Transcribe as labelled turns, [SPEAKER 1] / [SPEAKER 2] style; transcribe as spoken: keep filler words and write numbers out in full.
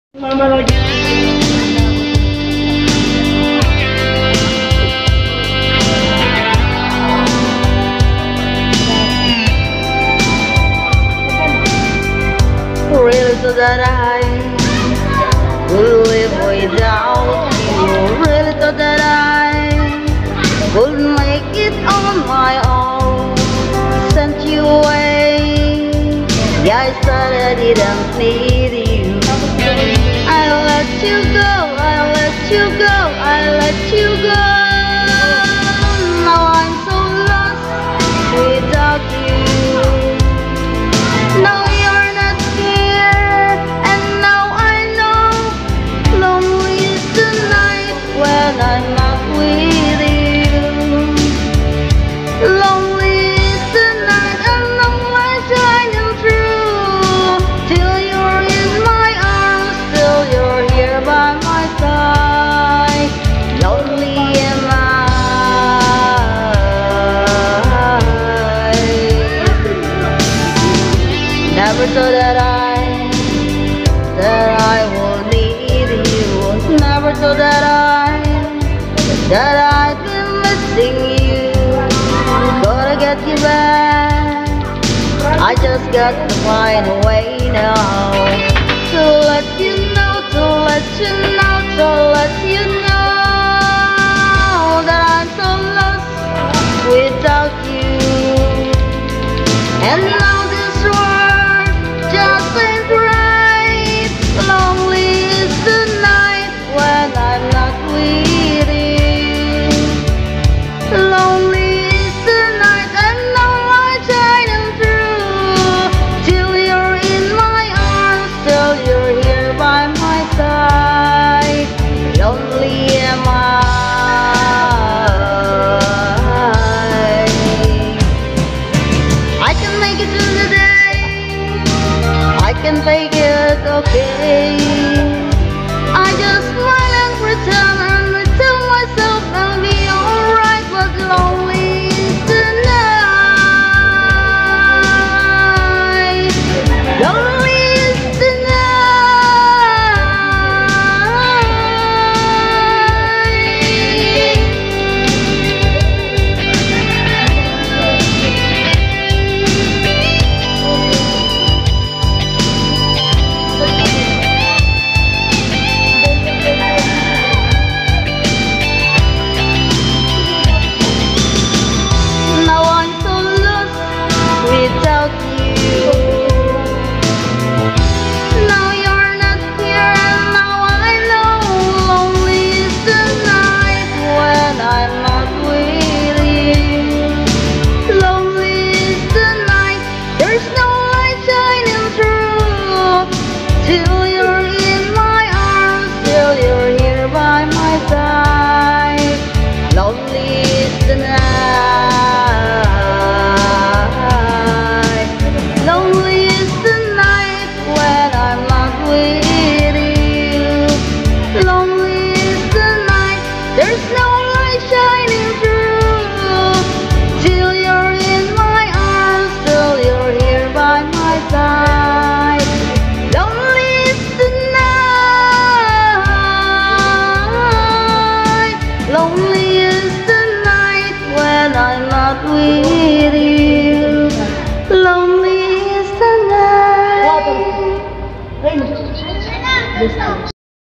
[SPEAKER 1] Mama lagi.
[SPEAKER 2] Really so that I could live without you. Really so that I could make it on my own. Sent you away. Yeah, I said I didn't need you. I let you go, I let you go, I let you go. Now I'm so lost without you. Now you're not here, and now I know. Lonely is the night when I'm not with you. Lonely is the night, and no light shining through. Till you're in my arms, till you're here by my side. Lonely am I. Never thought that I, that I would need you. Never thought that I, that I'd been missing you. Gotta get you back. I just got to find a way now to let you know, to let you know, to let you know that I'm so lost without you. And now this world just ain't right. Lonely is the night when I'm not with you. Lonely is the night, and no light shining through. Till you're in my arms, till you're here by my side. Lonely am I. I can make it through the day. I can take it, okay. I just smile and pretend and tell myself I'll be alright, but lonely is the night. Lonely is the Now I'm so lost without you. Now you're not here, and now I know. Lonely is the night when I'm not with you. Lonely is the night, there's no light shining through. Till you're in my arms, till you're here by my side. Lonely is the night. Lonely is the night when I'm not with you. Lonely is the night, there's no light shining through. Till you're in my arms, till you're here by my side. Lonely is the night. Lonely is the night when I'm not with you. Lonely is the night.
[SPEAKER 1] Rain.